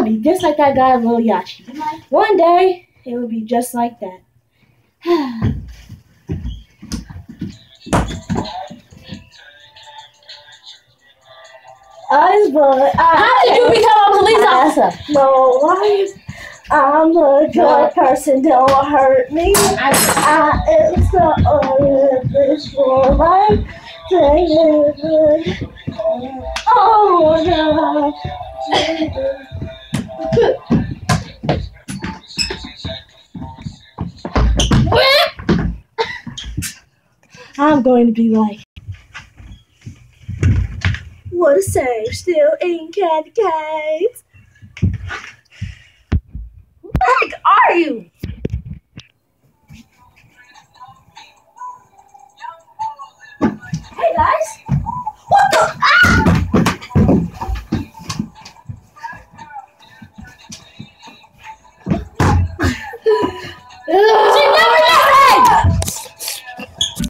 I'll be just like that guy, Lil Yachi. One day, it will be just like that. How did you become a police officer? No life. I'm a good person. Don't hurt me. I am so this for life. Oh no. I'm going to be like, what a save, still eating candy canes. Who the heck are you? Hey guys, what the? Ah!